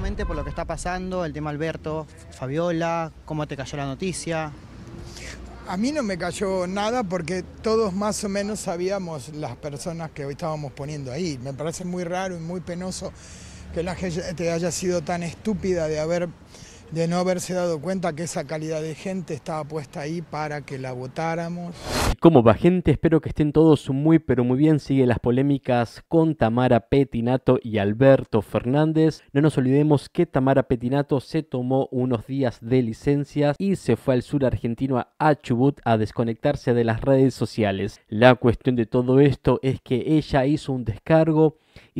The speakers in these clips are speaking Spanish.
puntualmente por lo que está pasando, el tema Alberto, Fabiola, cómo te cayó la noticia. A mí no me cayó nada porque todos más o menos sabíamos las personas que hoy estábamos poniendo ahí. Me parece muy raro y muy penoso que la gente haya sido tan estúpida de no haberse dado cuenta que esa calidad de gente estaba puesta ahí para que la votáramos. ¿Cómo va, gente? Espero que estén todos muy pero muy bien. Sigue las polémicas con Tamara Pettinato y Alberto Fernández. No nos olvidemos que Tamara Pettinato se tomó unos días de licencias y se fue al sur argentino a Chubut a desconectarse de las redes sociales. La cuestión de todo esto es que ella hizo un descargo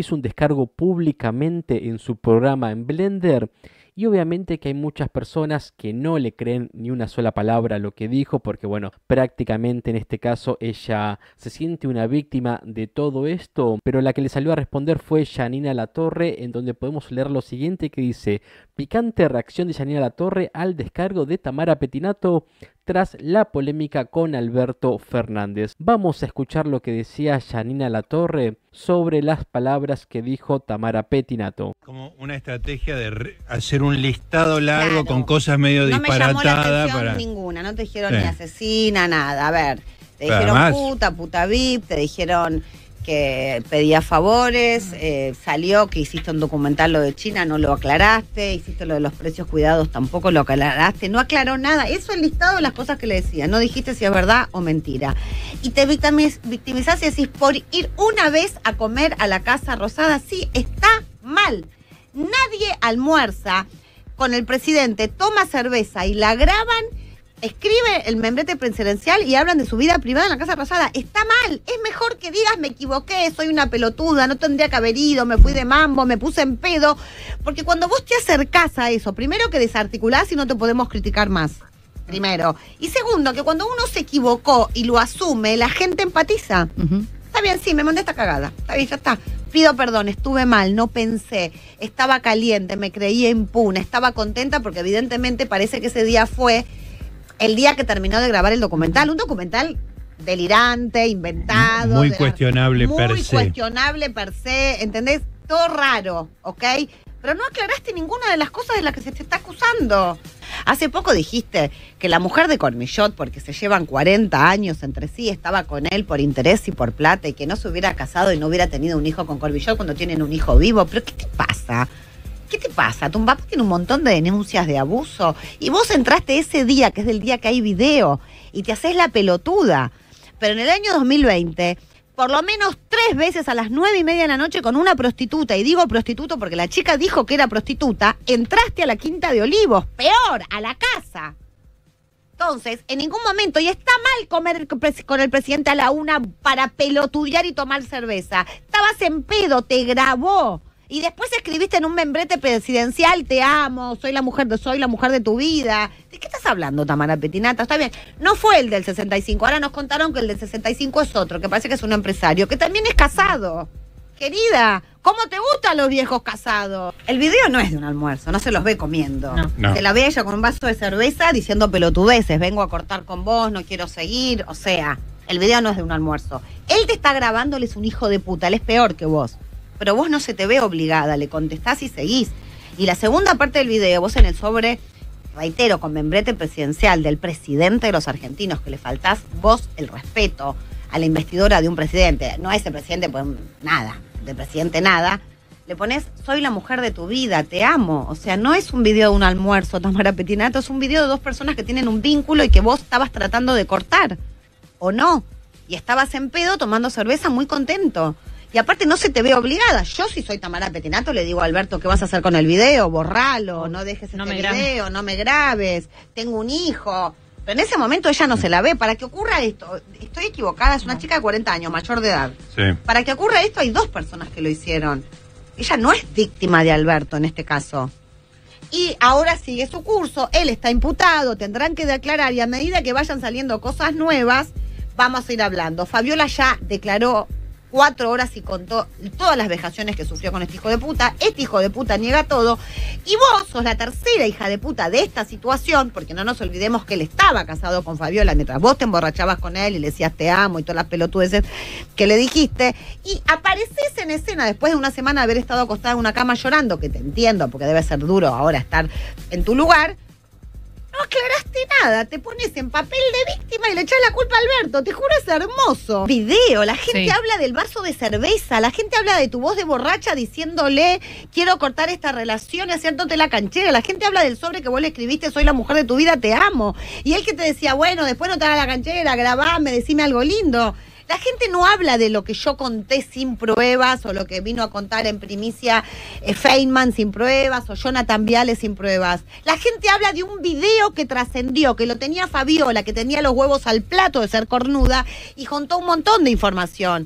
públicamente en su programa en Blender. Y obviamente que hay muchas personas que no le creen ni una sola palabra a lo que dijo, porque bueno, prácticamente en este caso ella se siente una víctima de todo esto, pero la que le salió a responder fue Yanina Latorre, en donde podemos leer lo siguiente que dice: picante reacción de Yanina Latorre al descargo de Tamara Pettinato tras la polémica con Alberto Fernández. Vamos a escuchar lo que decía Yanina Latorre sobre las palabras que dijo Tamara Pettinato. Como una estrategia de hacer un listado largo, claro, con cosas medio no disparatadas. No me llamó la atención ninguna, no te dijeron ni asesina, nada. A ver, te dijeron además, puta VIP, te dijeron que pedía favores, salió que hiciste un documental lo de China, no lo aclaraste, hiciste lo de los precios cuidados, tampoco lo aclaraste, no aclaró nada. Eso es el listado de las cosas que le decían, no dijiste si es verdad o mentira. Y te victimizás y decís, por ir una vez a comer a la Casa Rosada, sí, está mal. Nadie almuerza con el presidente, toma cerveza y la graban, escribe el membrete presidencial y hablan de su vida privada en la Casa Rosada. Está mal. Es mejor que digas, me equivoqué, soy una pelotuda, no tendría que haber ido, me fui de mambo, me puse en pedo. Porque cuando vos te acercás a eso, primero que desarticulás y no te podemos criticar más. Primero. Y segundo, que cuando uno se equivocó y lo asume, la gente empatiza. Está bien, sí, me mandé esta cagada. Está bien, ya está. Pido perdón, estuve mal, no pensé, estaba caliente, me creía impune, estaba contenta porque evidentemente parece que ese día fue el día que terminó de grabar el documental. Un documental delirante, inventado. Muy cuestionable per se. Muy cuestionable per se, ¿entendés? Todo raro, ¿ok? Pero no aclaraste ninguna de las cosas de las que se te está acusando. Hace poco dijiste que la mujer de Cormillot, porque se llevan 40 años entre sí, estaba con él por interés y por plata y que no se hubiera casado y no hubiera tenido un hijo con Cormillot cuando tienen un hijo vivo. ¿Pero qué te pasa? ¿Qué te pasa? Tu papá tiene un montón de denuncias de abuso y vos entraste ese día, que es el día que hay video, y te haces la pelotuda. Pero en el año 2020, por lo menos 3 veces a las 9:30 de la noche con una prostituta, y digo prostituto porque la chica dijo que era prostituta, entraste a la Quinta de Olivos, peor, a la casa. Entonces, en ningún momento, y está mal comer con el presidente a la 1 para pelotudear y tomar cerveza. Estabas en pedo, te grabó. Y después escribiste en un membrete presidencial, te amo, soy la mujer de tu vida. ¿De qué estás hablando, Tamara Pettinato? Está bien. No fue el del 65. Ahora nos contaron que el del 65 es otro, que parece que es un empresario, que también es casado. Querida, ¿cómo te gustan los viejos casados? El video no es de un almuerzo, no se los ve comiendo. No. Se la ve ella con un vaso de cerveza diciendo pelotudeces, vengo a cortar con vos, no quiero seguir. O sea, el video no es de un almuerzo. Él te está grabando, él es un hijo de puta, él es peor que vos. Pero vos no se te ve obligada, le contestás y seguís. Y la segunda parte del video, vos en el sobre, reitero, con membrete presidencial del presidente de los argentinos, que le faltás vos el respeto a la investidura de un presidente, no a ese presidente, pues nada, del presidente nada, le pones, soy la mujer de tu vida, te amo. O sea, no es un video de un almuerzo, Tamara Pettinato, es un video de 2 personas que tienen un vínculo y que vos estabas tratando de cortar, ¿o no? Y estabas en pedo tomando cerveza muy contento. Y aparte no se te ve obligada. Yo si soy Tamara Pettinato le digo a Alberto, ¿qué vas a hacer con el video? Borralo, no dejes este video, no me grabes, tengo un hijo. Pero en ese momento ella no se la ve. Para que ocurra esto, estoy equivocada, es una chica de 40 años, mayor de edad. Sí. Para que ocurra esto hay 2 personas que lo hicieron. Ella no es víctima de Alberto en este caso. Y ahora sigue su curso, él está imputado, tendrán que declarar y a medida que vayan saliendo cosas nuevas, vamos a ir hablando. Fabiola ya declaró 4 horas y contó todas las vejaciones que sufrió con este hijo de puta. Este hijo de puta niega todo. Y vos sos la tercera hija de puta de esta situación, porque no nos olvidemos que él estaba casado con Fabiola mientras vos te emborrachabas con él y le decías te amo y todas las pelotudeces que le dijiste. Y apareces en escena después de una semana de haber estado acostada en una cama llorando, que te entiendo, porque debe ser duro ahora estar en tu lugar. No aclaraste nada, te pones en papel de víctima y le echás la culpa a Alberto, te juro es hermoso. Video, la gente habla del vaso de cerveza, la gente habla de tu voz de borracha diciéndole quiero cortar esta relación y haciéndote la canchera, la gente habla del sobre que vos le escribiste soy la mujer de tu vida, te amo. Y él que te decía, bueno, después no te hagas la canchera, grabame, decime algo lindo. La gente no habla de lo que yo conté sin pruebas o lo que vino a contar en primicia Feynman sin pruebas o Jonathan Viale sin pruebas. La gente habla de un video que trascendió, que lo tenía Fabiola, que tenía los huevos al plato de ser cornuda y juntó un montón de información.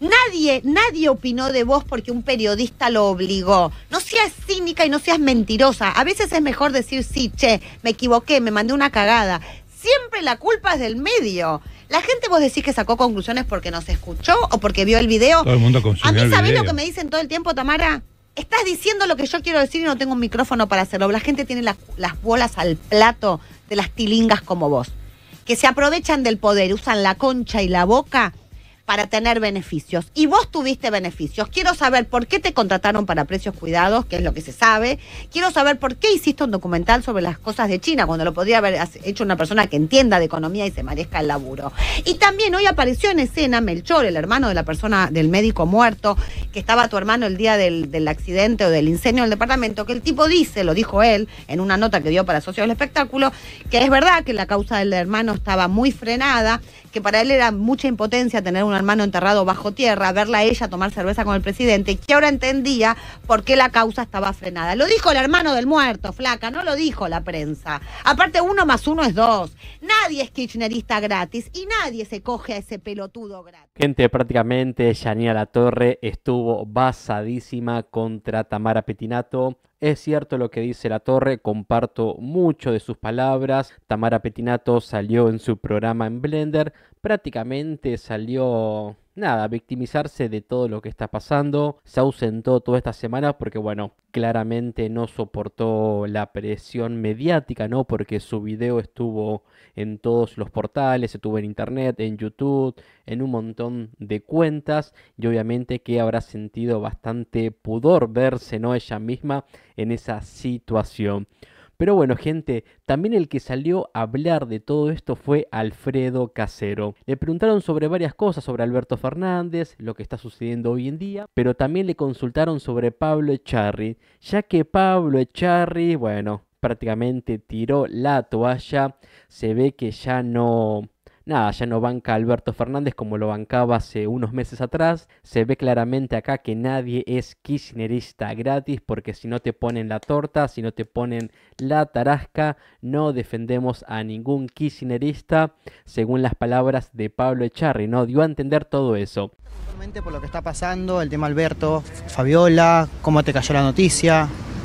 Nadie opinó de vos porque un periodista lo obligó. No seas cínica y no seas mentirosa. A veces es mejor decir sí, che, me equivoqué, me mandé una cagada. Siempre la culpa es del medio. La gente vos decís que sacó conclusiones porque nos escuchó o porque vio el video. Todo el mundo consumió el video. A mí, ¿sabés lo que me dicen todo el tiempo, Tamara? Estás diciendo lo que yo quiero decir y no tengo un micrófono para hacerlo. La gente tiene las bolas al plato de las tilingas como vos, que se aprovechan del poder, usan la concha y la boca para tener beneficios. Y vos tuviste beneficios. Quiero saber por qué te contrataron para Precios Cuidados, que es lo que se sabe. Quiero saber por qué hiciste un documental sobre las cosas de China, cuando lo podría haber hecho una persona que entienda de economía y se merezca el laburo. Y también hoy apareció en escena Melchor, el hermano de la persona, del médico muerto, que estaba tu hermano el día del accidente o del incendio del departamento, que el tipo dice, lo dijo él, en una nota que dio para Socios del Espectáculo, que es verdad que la causa del hermano estaba muy frenada, que para él era mucha impotencia tener un hermano enterrado bajo tierra, verla a ella tomar cerveza con el presidente, y que ahora entendía por qué la causa estaba frenada. Lo dijo el hermano del muerto, flaca, no lo dijo la prensa. Aparte, 1 más 1 es 2. Nadie es kirchnerista gratis y nadie se coge a ese pelotudo gratis. Gente, prácticamente Yanina Latorre estuvo basadísima contra Tamara Pettinato. Es cierto lo que dice Latorre, comparto mucho de sus palabras. Tamara Pettinato salió en su programa en Blender, prácticamente salió a victimizarse de todo lo que está pasando. Se ausentó toda esta semana porque, bueno, claramente no soportó la presión mediática, ¿no? Porque su video estuvo en todos los portales, estuvo en internet, en YouTube, en un montón de cuentas, y obviamente que habrá sentido bastante pudor verse, ¿no? Ella misma en esa situación. Pero bueno, gente, también el que salió a hablar de todo esto fue Alfredo Casero. Le preguntaron sobre varias cosas, sobre Alberto Fernández, lo que está sucediendo hoy en día, pero también le consultaron sobre Pablo Echarri, ya que Pablo Echarri, bueno, prácticamente tiró la toalla. Se ve que ya no banca a Alberto Fernández como lo bancaba hace unos meses atrás. Se ve claramente acá que nadie es kirchnerista gratis, porque si no te ponen la torta, si no te ponen la tarasca, no defendemos a ningún kirchnerista, según las palabras de Pablo Echarri, ¿no? Dio a entender todo eso. Por lo que está pasando, el tema Alberto, Fabiola, cómo te cayó la noticia.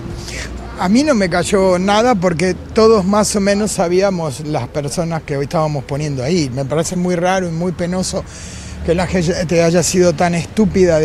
A mí no me cayó nada porque todos más o menos sabíamos las personas que hoy estábamos poniendo ahí. Me parece muy raro y muy penoso que la gente haya sido tan estúpida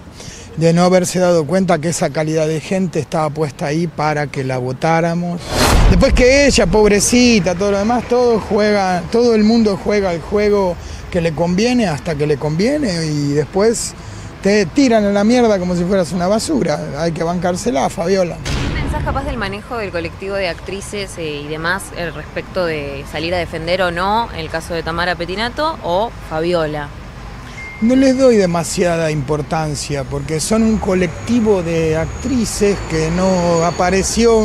de no haberse dado cuenta que esa calidad de gente estaba puesta ahí para que la votáramos. Después que ella, pobrecita, todo lo demás, todo el mundo juega el juego que le conviene hasta que le conviene y después te tiran a la mierda como si fueras una basura. Hay que bancársela, Fabiola. ¿Qué pensás capaz del manejo del colectivo de actrices y demás respecto de salir a defender o no el caso de Tamara Pettinato o Fabiola? No les doy demasiada importancia porque son un colectivo de actrices que no apareció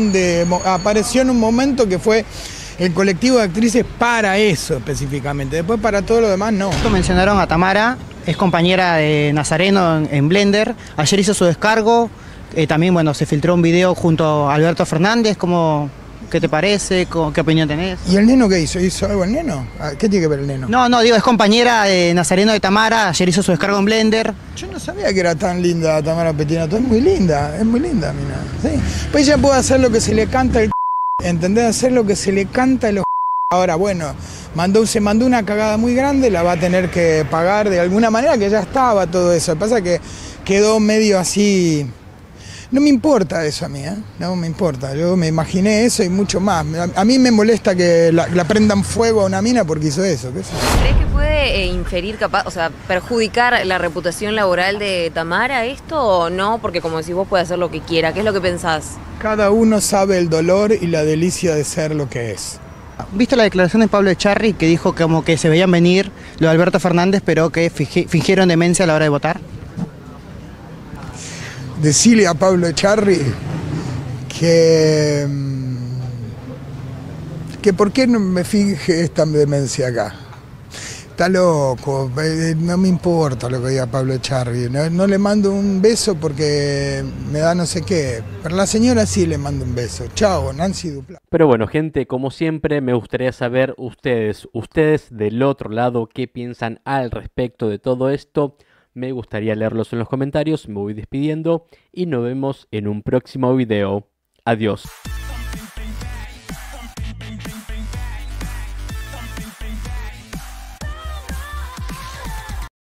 apareció en un momento que fue el colectivo de actrices para eso específicamente, después para todo lo demás no. Mencionaron a Tamara, es compañera de Nazareno en Blender, ayer hizo su descargo, también bueno, se filtró un video junto a Alberto Fernández, ¿qué te parece? ¿Qué opinión tenés? ¿Y el neno qué hizo? ¿Hizo algo el neno? ¿Qué tiene que ver el neno? No, digo, es compañera de Nazareno de Tamara, ayer hizo su descargo en Blender. Yo no sabía que era tan linda Tamara Pettinato, es muy linda, mira. ¿Sí? Pues ella puede hacer lo que se le canta el ¿entendés? Hacer lo que se le canta Ahora, bueno, se mandó una cagada muy grande, la va a tener que pagar de alguna manera, que ya estaba todo eso. Lo que pasa es que quedó medio así. No me importa eso a mí, ¿eh? No me importa. Yo me imaginé eso y mucho más. A mí me molesta que la prendan fuego a una mina porque hizo eso. ¿Qué sé yo? ¿Crees que puede inferir, capaz, o sea, perjudicar la reputación laboral de Tamara esto o no? Porque como decís vos, puede hacer lo que quiera. ¿Qué es lo que pensás? Cada uno sabe el dolor y la delicia de ser lo que es. ¿Viste la declaración de Pablo Echarri que dijo como que se veían venir lo de Alberto Fernández, pero que fingieron demencia a la hora de votar? Decirle a Pablo Echarri que por qué no me finge esta demencia acá. Está loco, no me importa lo que diga Pablo Echarri. No le mando un beso porque me da no sé qué. Pero a la señora sí le mando un beso. Chao, Nancy Duplá. Pero bueno, gente, como siempre, me gustaría saber ustedes del otro lado, qué piensan al respecto de todo esto. Me gustaría leerlos en los comentarios. Me voy despidiendo y nos vemos en un próximo video. Adiós.